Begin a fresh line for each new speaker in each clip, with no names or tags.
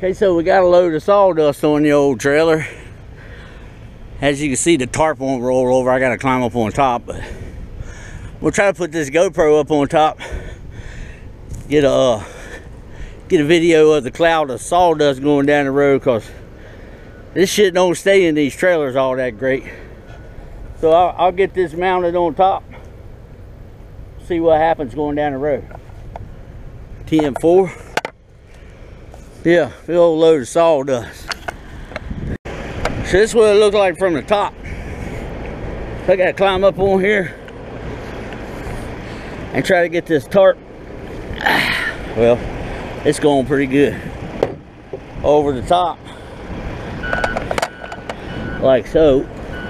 Okay, so we got a load of sawdust on the old trailer. As you can see, the tarp won't roll over. I gotta climb up on top, but we'll try to put this GoPro up on top. Get a video of the cloud of sawdust going down the road, because this shit don't stay in these trailers all that great. So I'll get this mounted on top, see what happens going down the road. 10-4. Yeah, big old load of sawdust. So this is what it looks like from the top. So I gotta climb up on here and try to get this tarp. Well, it's going pretty good. Over the top, like so.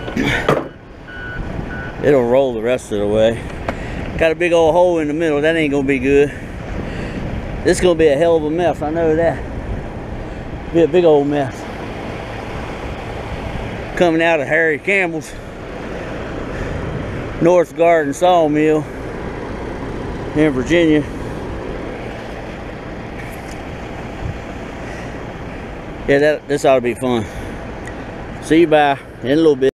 It'll roll the rest of the way. Got a big old hole in the middle. That ain't gonna be good. This is gonna be a hell of a mess, I know that. Be a big old mess. Coming out of Harry Campbell's North Garden Sawmill in Virginia. Yeah, this ought to be fun. See you bye in a little bit.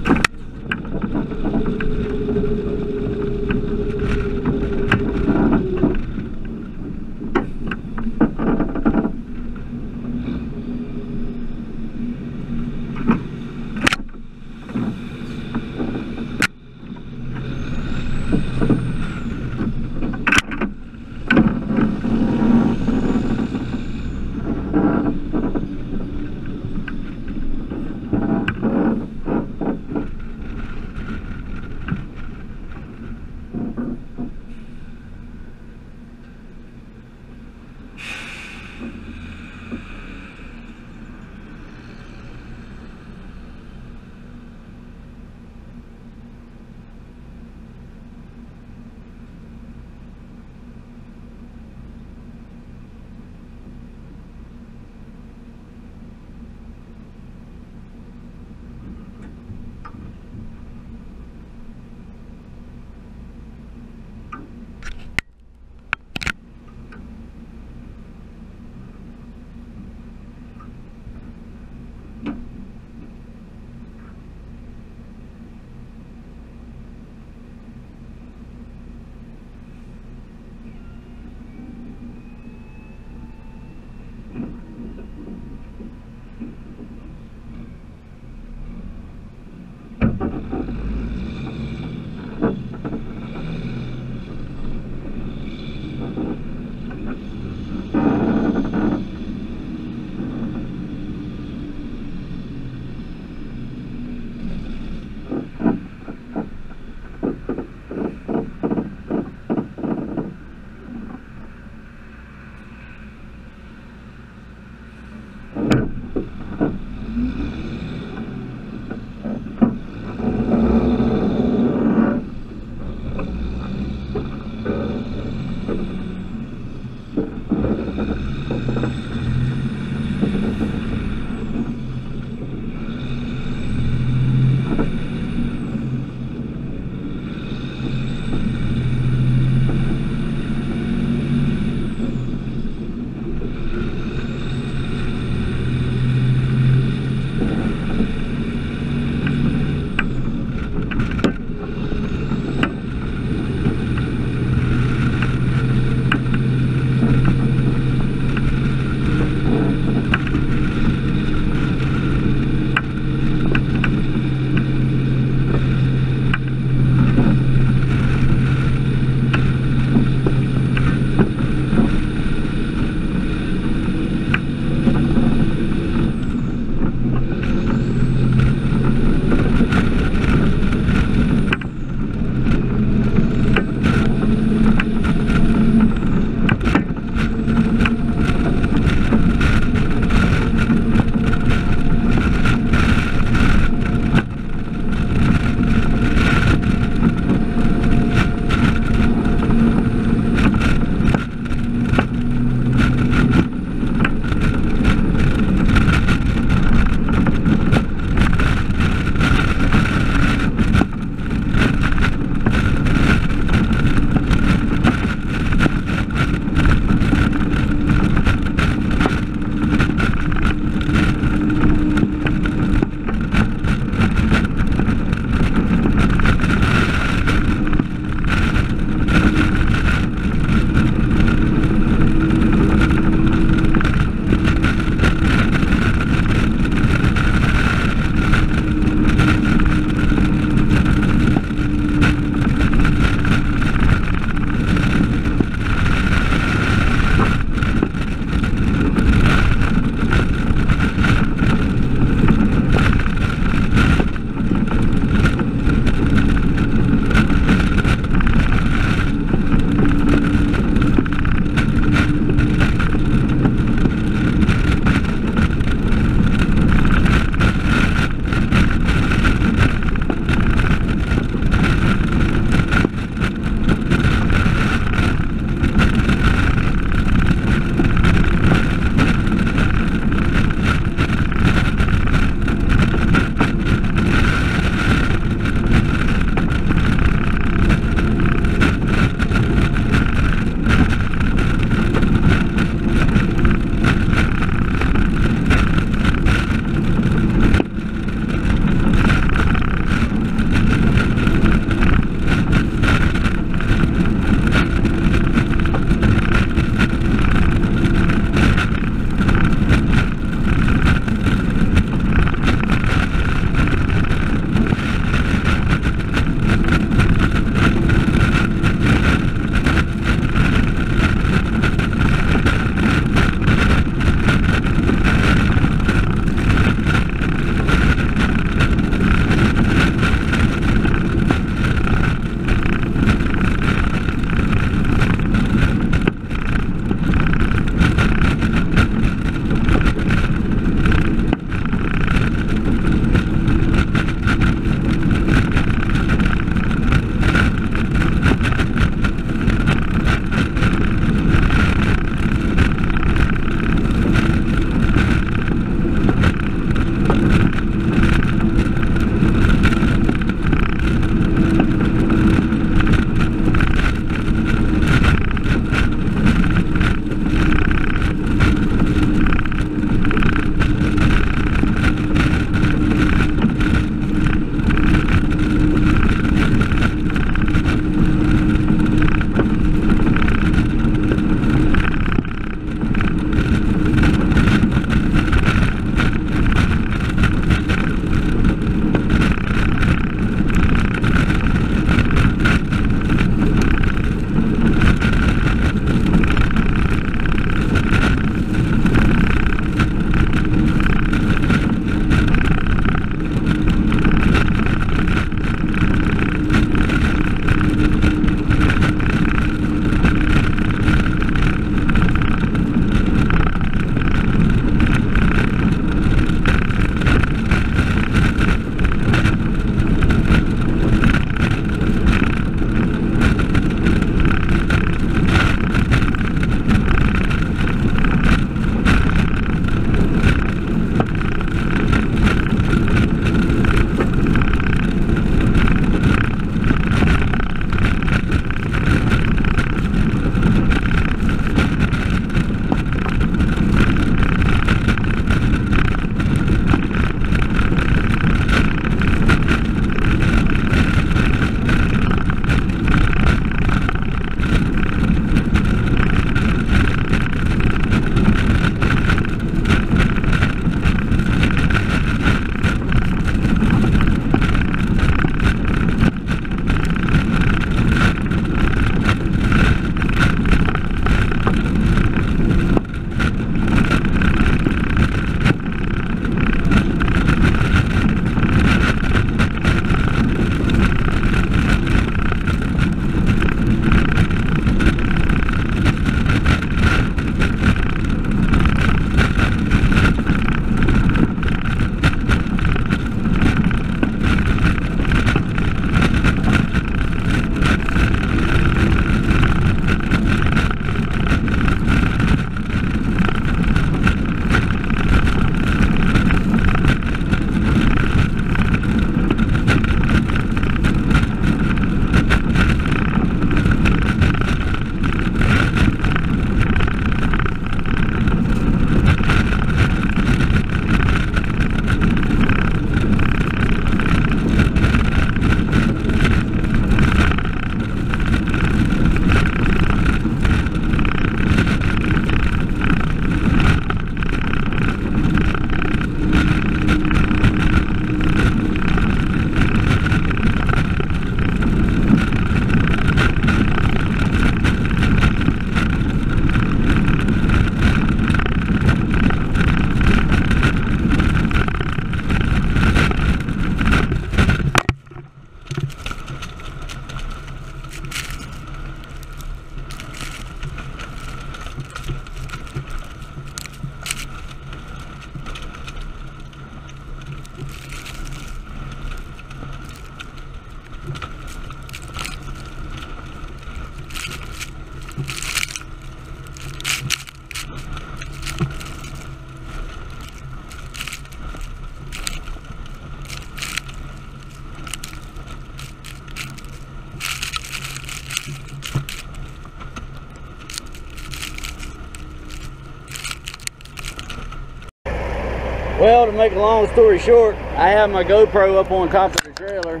Well, to make a long story short, I have my GoPro up on top of the trailer.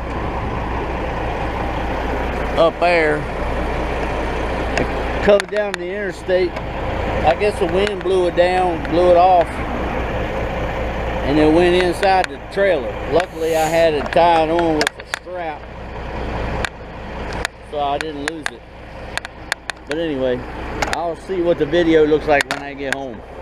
Up there. I covered down the interstate. I guess the wind blew it down, blew it off. And it went inside the trailer. Luckily, I had it tied on with a strap, so I didn't lose it. But anyway, I'll see what the video looks like when I get home.